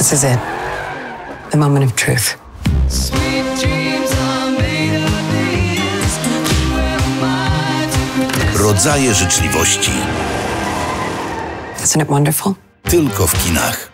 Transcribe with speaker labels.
Speaker 1: This is it. The moment of truth.
Speaker 2: Rodzaje życzliwości.
Speaker 1: Isn't it wonderful?
Speaker 2: Tylko w kinach.